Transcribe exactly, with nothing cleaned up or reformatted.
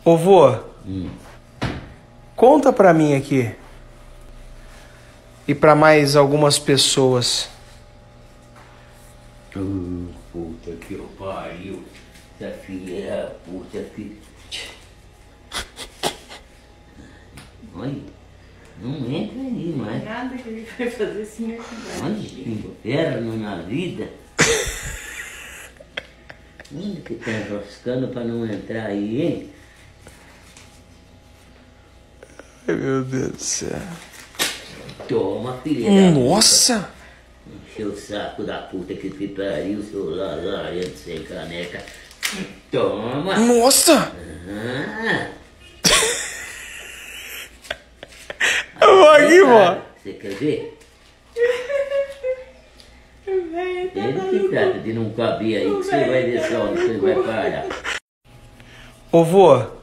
Ô vô, Hum. conta pra mim aqui. E pra mais algumas pessoas. Uh, puta que eu pariu. Essa filha é a puta que... Olha, não entra aí mais. Nada que ele vai fazer se me ajudar. Olha que inferno na vida. Onde que tá enroscando pra não entrar aí, hein? Ai, meu Deus do céu. Toma, filha da Nossa! puta. Encheu o saco da puta que te pariu, seu lazarento sem caneca. Toma! Nossa! Ah. Eu vou aqui, vó. Você quer ver? Véi, tá Ele que maluco. trata de não caber aí, que você vai ver só onde você vai parar. Ô vô,